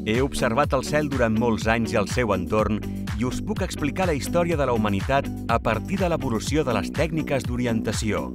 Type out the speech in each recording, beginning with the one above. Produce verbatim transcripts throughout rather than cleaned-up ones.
He observat el cel durant molts anys i el seu entorn i us puc explicar la història de la humanitat a partir de l'evolució de les tècniques d'orientació.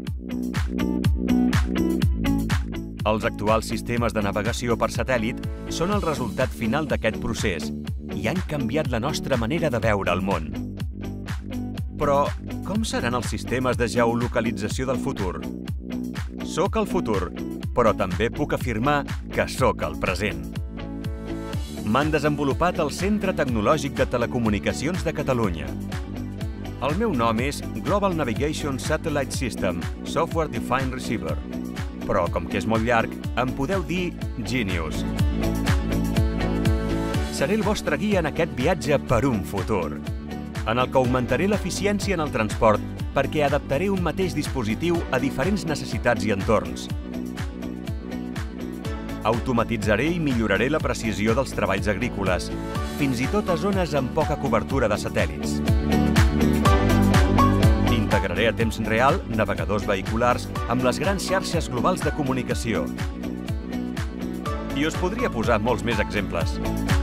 Els actuals sistemes de navegació per satèl·lit són el resultat final d'aquest procés i han canviat la nostra manera de veure el món. Però com seran els sistemes de geolocalització del futur? Soc el futur, però també puc afirmar que soc el present. M'han desenvolupat al Centre Tecnològic de Telecomunicacions de Catalunya. El meu nom és Global Navigation Satellite System Software Defined Receiver, però com que és molt llarg, em podeu dir Genius. Seré el vostre guia en aquest viatge per un futur, en el que augmentaré l'eficiència en el transport perquè adaptaré un mateix dispositiu a diferents necessitats i entorns. Automatitzaré i milloraré la precisió dels treballs agrícoles, fins i tot a zones amb poca cobertura de satèl·lits. Integraré a temps real navegadors vehiculars amb les grans xarxes globals de comunicació. I us podria posar molts més exemples.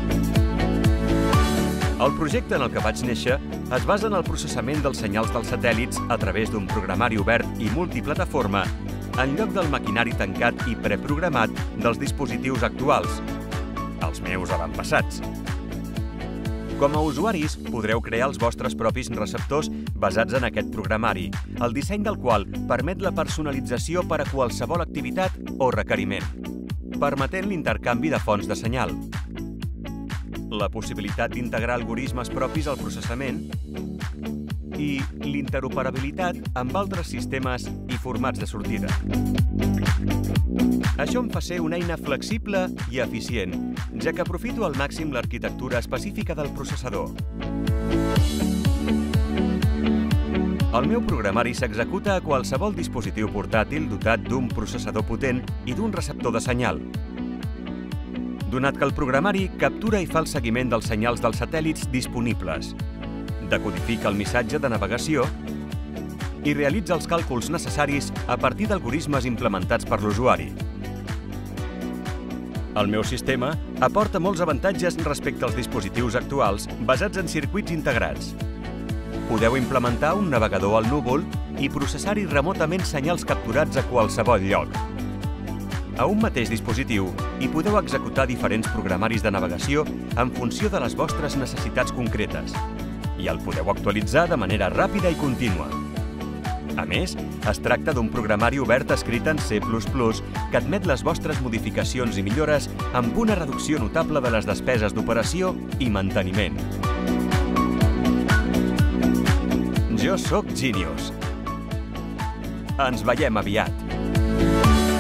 El projecte en el que vaig néixer es basa en el processament dels senyals dels satèl·lits a través d'un programari obert i multiplataforma en lloc del maquinari tancat i preprogramat dels dispositius actuals, els meus avantpassats. Com a usuaris, podreu crear els vostres propis receptors basats en aquest programari, el disseny del qual permet la personalització per a qualsevol activitat o requeriment, permetent l'intercanvi de fonts de senyal, la possibilitat d'integrar algorismes propis al processament i l'interoperabilitat amb altres sistemes i formats de sortida. Això em fa ser una eina flexible i eficient, ja que aprofito al màxim l'arquitectura específica del processador. El meu programari s'executa a qualsevol dispositiu portàtil dotat d'un processador potent i d'un receptor de senyal. Donat que el programari captura i fa el seguiment dels senyals dels satèl·lits disponibles, decodifica el missatge de navegació i realitza els càlculs necessaris a partir d'algorismes implementats per l'usuari. El meu sistema aporta molts avantatges respecte als dispositius actuals basats en circuits integrats. Podeu implementar un navegador al núvol i processar-hi remotament senyals capturats a qualsevol lloc. A un mateix dispositiu hi podeu executar diferents programaris de navegació en funció de les vostres necessitats concretes i el podeu actualitzar de manera ràpida i contínua. A més, es tracta d'un programari obert escrit en C plus plus que admet les vostres modificacions i millores amb una reducció notable de les despeses d'operació i manteniment. Jo sóc Genius. Ens veiem aviat.